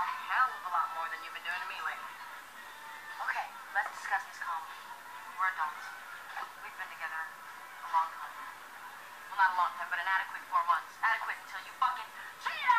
hell of a lot more than you've been doing to me lately. Okay, let's discuss this calmly. We're adults. We've been together a long time. Well, not a long time, but an adequate 4 months. Adequate until you fucking cheated